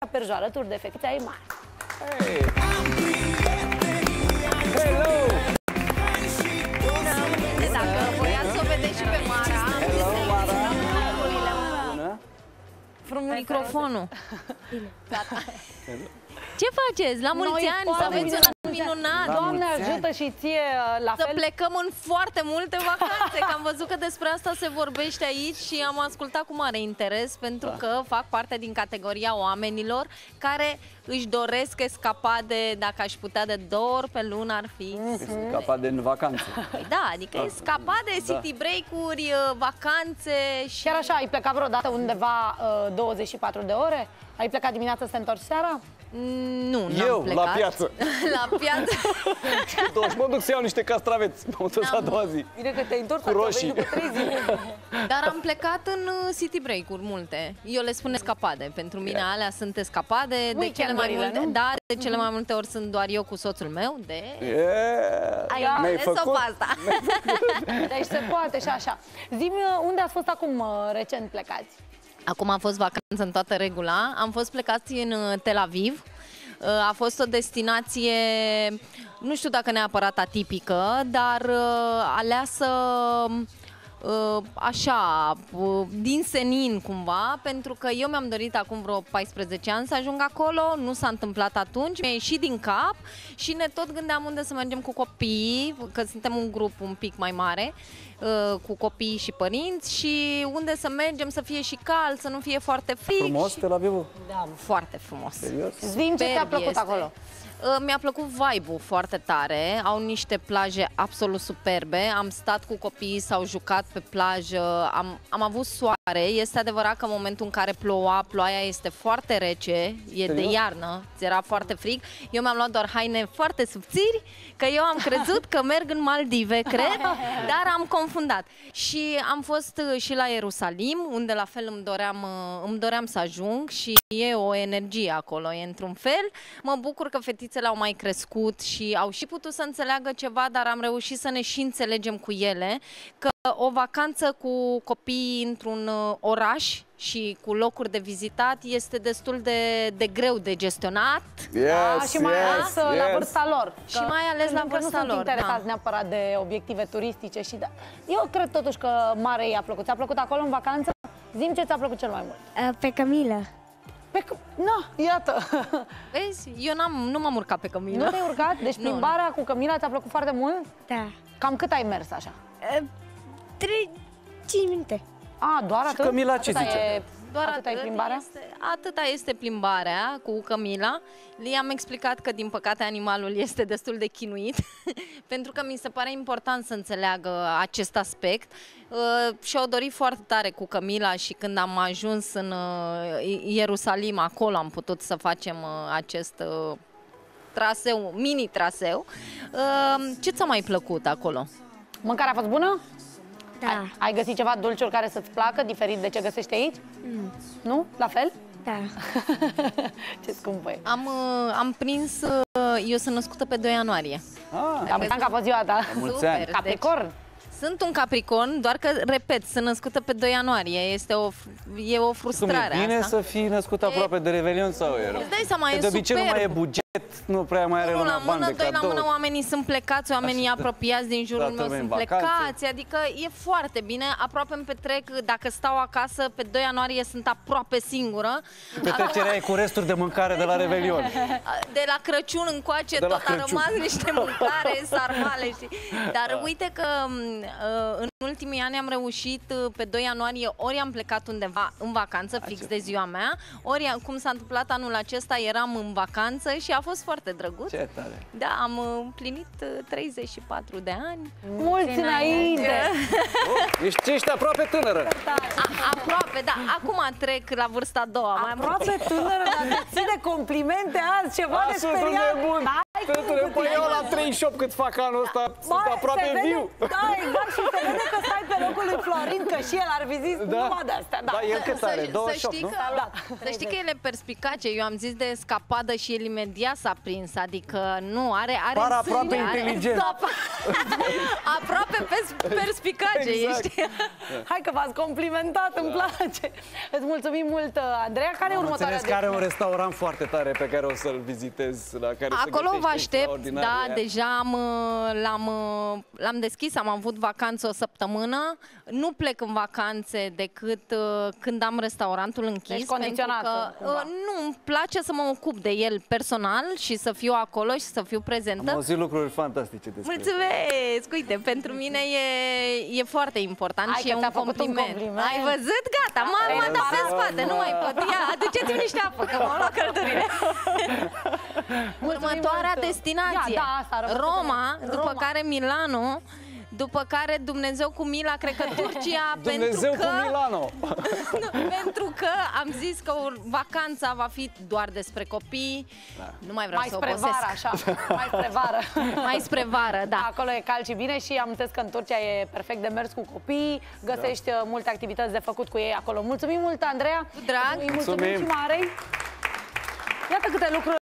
Perjo, alături de fetița ei mare. Hey. Hello! Dacă voiați să o vedeți și pe Mara. Hello, Mara! Microfonul. Ce faceți? La mulți ani, să aveți un an minunat. Doamne ajută și ție la fel. Să plecăm în foarte multe vacanțe, că am văzut că despre asta se vorbește aici și am ascultat cu mare interes, pentru că fac parte din categoria oamenilor care își doresc escapade, dacă aș putea, de 2 ori pe lună ar fi. Escapade în vacanțe. Da, adică escapade, city break-uri, vacanțe și... Chiar așa, ai plecat vreodată undeva 24 de ore? Ai plecat dimineața să te întorci seara? Nu, n-am plecat. La piață. La piață. Toți mă duc să iau niște castraveți. Mă dus a doua zi. Bine că te-ai întors cu roșii. după 3 zile. Dar am plecat în city break-uri multe. Eu le spun escapade. Pentru mine alea sunt escapade. De cele mai multe, da, de cele mai multe ori sunt doar eu cu soțul meu. Ai înțeles-o pe asta. Deci se poate și așa. Zi-mi, unde ați fost acum recent plecați? Acum a fost vacanță în toată regula. Am fost plecați în Tel Aviv. A fost o destinație, nu știu dacă neapărat atipică, dar aleasă așa, din senin cumva, pentru că eu mi-am dorit acum vreo 14 ani să ajung acolo, nu s-a întâmplat atunci, mi-a ieșit din cap și ne tot gândeam unde să mergem cu copiii, că suntem un grup un pic mai mare, cu copii și părinți, și unde să mergem să fie și cald, să nu fie foarte frig. Frumos Tel Avivul? Da, foarte frumos. Serios? Zi-mi ce ți-a plăcut acolo? Mi-a plăcut vibe-ul foarte tare, au niște plaje absolut superbe, am stat cu copiii, s-au jucat pe plajă, am avut soare, este adevărat că în momentul în care ploaia este foarte rece, de iarnă, era foarte frig, eu mi-am luat doar haine foarte subțiri, că eu am crezut că merg în Maldive, cred, dar am confundat. Și am fost și la Ierusalim, unde la fel îmi doream să ajung și e o energie acolo, e într-un fel. Mă bucur că fetițele au mai crescut și au și putut să înțeleagă ceva, dar am reușit să ne și înțelegem cu ele, că o vacanță cu copiii într-un oraș și cu locuri de vizitat este destul de greu de gestionat. Și mai ales la vârsta lor. Și mai ales la vârsta lor. Nu sunt interesați neapărat de obiective turistice și eu cred totuși că mare i-a plăcut. Ți-a plăcut acolo în vacanță? Zi-mi ce ți-a plăcut cel mai mult. Pe Camila. Na, iată. Vezi, eu nu m-am urcat pe Camila. Nu te-ai urcat? Deci plimbarea cu Camila ți-a plăcut foarte mult? Da. Cam cât ai mers așa? 5 minute. Doar atât? Camila ce zice? Doar atâta e plimbarea? Atâta este plimbarea cu Camila. I-am explicat că, din păcate, animalul este destul de chinuit, pentru că mi se pare important să înțeleagă acest aspect. Și-au dorit foarte tare cu Camila și când am ajuns în Ierusalim, acolo am putut să facem acest traseu, mini-traseu. Ce ți-a mai plăcut acolo? Mâncarea a fost bună? Da. Ai găsit ceva dulciuri care să-ți placă, diferit de ce găsești aici? Nu? La fel? Da. Ce scumpă e. Am prins, eu sunt născută pe 2 ianuarie. Am că a fost ziua ta. Super. Capricorn? Sunt un capricorn, doar că, repet, sunt născută pe 2 ianuarie. E o frustrare. E bine asta. să fii născut aproape de Revelion sau e rău? Îți dai seama, e de obicei superb. nu mai e buget, nu prea mai are lumea bani de doi la mână, oamenii sunt plecați, oamenii apropiați din jurul meu sunt plecați, adică e foarte bine, aproape îmi petrec, dacă stau acasă, pe 2 ianuarie sunt aproape singură. Petrecerea e cu resturi de mâncare de la Revelion. De la Crăciun încoace tot a rămas niște mâncare, sarmale. Dar uite că în ultimii ani am reușit, pe 2 ianuarie, ori am plecat undeva în vacanță, fix de ziua mea, ori, cum s-a întâmplat anul acesta, eram în vacanță și a fost foarte drăguț. Ce tare! Da, am împlinit 34 de ani. Mulți înainte! Ești aproape tânără! Aproape, da. Acum trec la vârsta a doua. Aproape tânără, dar te ține complimente azi, ceva de speriat. Tătule, păi eu la 38 cât fac anul ăsta, sunt aproape viu. Da, exact, și se vede că stai pe locul lui Florin, că și el ar fi zis numai de-astea. Da, el cât are? 28, nu? Să știi că el e perspicace. Eu am zis de escapadă și el imediat s-a prins. Adică nu, are Par aproape inteligent. Aproape perspicace ești. Hai că v-ați complimentat, îmi place. Îți mulțumim mult, Andreea. Care e următoarea? Înțeles că are un restaurant foarte tare pe care o să-l vizitez, la care Acolo vă aștept, extraordinar. da, deja l-am deschis, am avut vacanță o săptămână. Nu plec în vacanțe decât când am restaurantul închis. Deci condiționat. Nu, îmi place să mă ocup de el personal și să fiu acolo și să fiu prezentă. Am auzit lucruri fantastice despre. Mulțumesc! Uite, pentru mine e foarte important. Hai și că e un ți-a făcut un compliment. compliment. Ai văzut? Gata, m-am dat pe spate, nu mai pot. Ia, aduceți-mi niște apă, că m-am luat călătorie. Următoarea destinație, Ia, da, asta, Roma, după Roma. care Milano, după care Dumnezeu cu mila, cred că Turcia, Dumnezeu pentru cu că, Milano! pentru că am zis că vacanța va fi doar despre copii, nu mai vreau Mai să spre obosesc. vară, așa. Mai spre vară. Mai spre vară, da. Acolo e cald și bine și am înțeles că în Turcia e perfect de mers cu copii, găsești multe activități de făcut cu ei acolo. Mulțumim mult, Andreea! Cu drag! Îi mulțumim și Marei! Iată câte lucruri